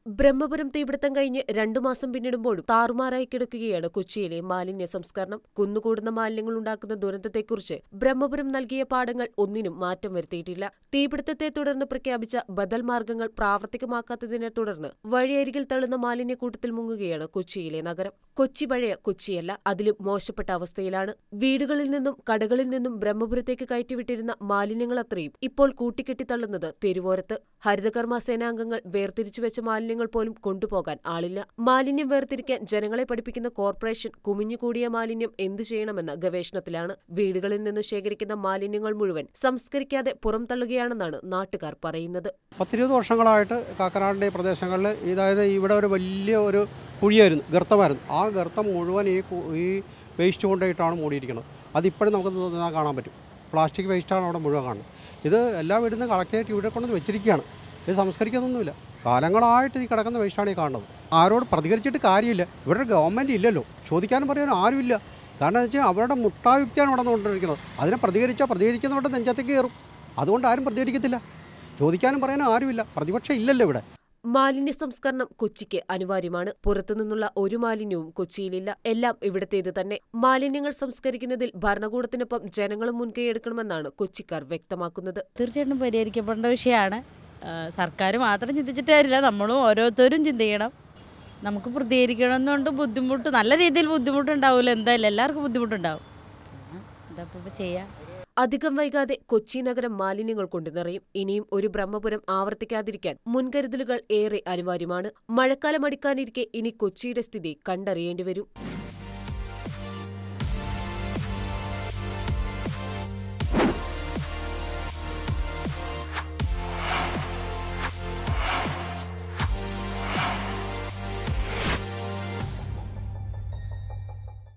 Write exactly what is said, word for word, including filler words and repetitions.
ബ്രഹ്മപുരം തീപിടുത്തം കഴിഞ്ഞ് രണ്ടു മാസം പിന്നിടുമ്പോഴും താറുമാറായി കിടക്കുകയാണ് കൊച്ചിയിലെ മാലിന്യ സംസ്കരണം. കുന്നുകൂടുന്ന മാലിന്യങ്ങൾ ഉണ്ടാക്കുന്ന ദുരന്തത്തെക്കുറിച്ച് ബ്രഹ്മപുരം നൽകിയ പാഠങ്ങൾ ഒന്നിനും മാറ്റം വരുത്തിയിട്ടില്ല. തീപിടുത്തത്തെ തുടർന്ന് പ്രഖ്യാപിച്ച ബദൽ മാർഗങ്ങൾ പ്രാവർത്തികമാക്കാത്തതിനെ തുടർന്ന് വഴിയരികിൽ തള്ളുന്ന മാലിന്യക്കൂട്ടത്തിൽ മുങ്ങുകയാണ് കൊച്ചിയിലെ നഗരം. കൊച്ചി പഴയ കൊച്ചിയല്ല, അതിലും മോശപ്പെട്ട അവസ്ഥയിലാണ്. വീടുകളിൽ നിന്നും കടകളിൽ നിന്നും ബ്രഹ്മപുരത്തേക്ക് കയറ്റിവിട്ടിരുന്ന മാലിന്യങ്ങൾ അത്രയും ഇപ്പോൾ കൂട്ടിക്കെട്ടിത്തള്ളുന്നത് തെരുവോരത്ത്. ഹരിതകർമ്മ സേനാംഗങ്ങൾ വേർതിരിച്ചു വെച്ച മാലിന്യങ്ങൾ പോലും കൊണ്ടുപോകാൻ ആളില്ല. മാലിന്യം വേർതിരിക്കാൻ ജനങ്ങളെ പഠിപ്പിക്കുന്ന കോർപ്പറേഷൻ കുമിഞ്ഞുകൂടിയ മാലിന്യം എന്തു ചെയ്യണമെന്ന ഗവേഷണത്തിലാണ്. വീടുകളിൽ നിന്ന് ശേഖരിക്കുന്ന മാലിന്യങ്ങൾ മുഴുവൻ സംസ്കരിക്കാതെ പുറംതള്ളുകയാണെന്നാണ് നാട്ടുകാർ പറയുന്നത്. പത്തിരുപത് വർഷങ്ങളായിട്ട് കാക്കനാടിന്റെ പ്രദേശങ്ങളിൽ ഇതായത് ഇവിടെ ഒരു വലിയ ഒരു കുഴിയായിരുന്നു, ഗർത്തമായിരുന്നു. ആ ഗർത്തം മുഴുവൻ ഈ ഈ വേസ്റ്റ് കൊണ്ടായിട്ടാണ് മൂടിയിരിക്കുന്നത്. അതിപ്പോഴും നമുക്ക് കാണാൻ പറ്റും. പ്ലാസ്റ്റിക് വേസ്റ്റാണ് അവിടെ മുഴുവൻ കാണുന്നത്. ഇത് എല്ലാ വീട്ടിൽ നിന്ന് കളക്ട് ചെയ്തിട്ട് ഇവിടെ കൊണ്ടുവന്ന് വെച്ചിരിക്കുകയാണ്. ഇത് സംസ്കരിക്കുന്നൊന്നുമില്ല. കാലങ്ങളായിട്ട് ഈ കിടക്കുന്ന വേസ്റ്റാണ് ഈ കാണുന്നത്. ആരോട് പ്രതികരിച്ചിട്ട് കാര്യമില്ല. ഇവിടെ ഗവൺമെൻറ് ഇല്ലല്ലോ, ചോദിക്കാനും പറയാനും ആരുമില്ല. കാരണം എന്ന് വെച്ചാൽ അവരുടെ മുട്ടായുക്തിയാണ് ഇവിടെ നടന്നുകൊണ്ടിരിക്കുന്നത്. അതിനെ പ്രതികരിച്ചാൽ പ്രതികരിക്കുന്നവരുടെ നെഞ്ചത്തേക്ക് കയറും. അതുകൊണ്ട് ആരും പ്രതികരിക്കത്തില്ല. ചോദിക്കാനും പറയാനും ആരുമില്ല. പ്രതിപക്ഷം ഇല്ലല്ലോ ഇവിടെ. മാലിന്യ സംസ്കരണം കൊച്ചിക്ക് അനിവാര്യമാണ്. പുറത്തുനിന്നുള്ള ഒരു മാലിന്യവും കൊച്ചിയിലില്ല. എല്ലാം ഇവിടത്തേത് തന്നെ. മാലിന്യങ്ങൾ സംസ്കരിക്കുന്നതിൽ ഭരണകൂടത്തിനൊപ്പം ജനങ്ങളും മുൻകൈയെടുക്കണമെന്നാണ് കൊച്ചിക്കാർ വ്യക്തമാക്കുന്നത്. തീർച്ചയായിട്ടും പരിഹരിക്കപ്പെടേണ്ട വിഷയമാണ്. സർക്കാർ മാത്രം ചിന്തിച്ചിട്ട് കാര്യമില്ല, നമ്മളും ഓരോരുത്തരും ചിന്തിക്കണം. നമുക്ക് പ്രതികരിക്കണമെന്നുകൊണ്ട് ബുദ്ധിമുട്ട്, നല്ല രീതിയിൽ ബുദ്ധിമുട്ടുണ്ടാവില്ല. എന്തായാലും എല്ലാവർക്കും ബുദ്ധിമുട്ടുണ്ടാവും. എന്താ ചെയ്യാം. അധികം വൈകാതെ കൊച്ചി നഗരം മാലിന്യങ്ങൾ കൊണ്ട് നിറയും. ഇനിയും ഒരു ബ്രഹ്മപുരം ആവർത്തിക്കാതിരിക്കാൻ മുൻകരുതലുകൾ ഏറെ അനിവാര്യമാണ്. മഴക്കാലം അടുക്കാനിരിക്കെ ഇനി കൊച്ചിയുടെ സ്ഥിതി കണ്ടറിയേണ്ടിവരും.